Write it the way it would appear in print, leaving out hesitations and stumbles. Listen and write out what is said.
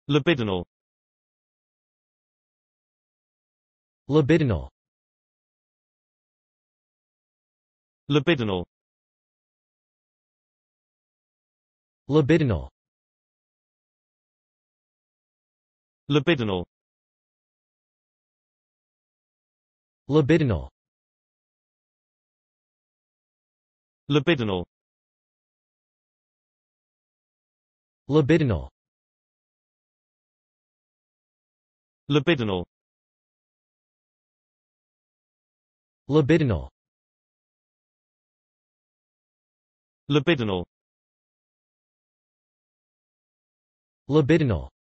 Libidinal. Libidinal. Libidinal. Libidinal. Libidinal. Libidinal. Libidinal. Libidinal. Libidinal. Libidinal. Libidinal. Libidinal.